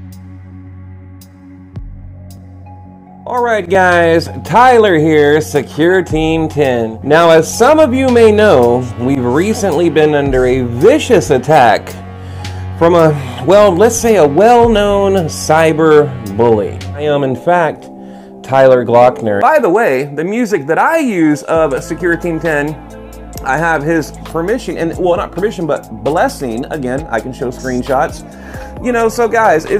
Alright guys, Tyler here, SECURETEAM10. Now as some of you may know, we've recently been under a vicious attack from let's say a well-known cyber bully. I am in fact Tyler Glockner. By the way, the music that I use of SECURETEAM10, I have his permission, and well, not permission, but blessing. Again, I can show screenshots. You know, so guys, it's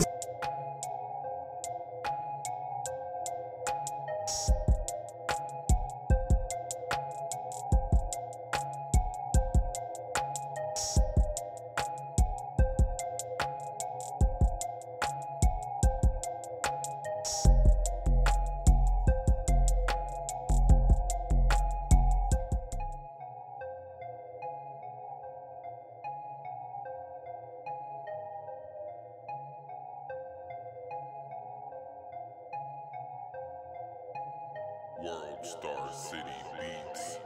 World Star City Beats.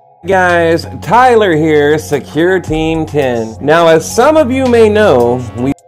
guys, Tyler here, SECURETEAM10. Now as some of you may know, we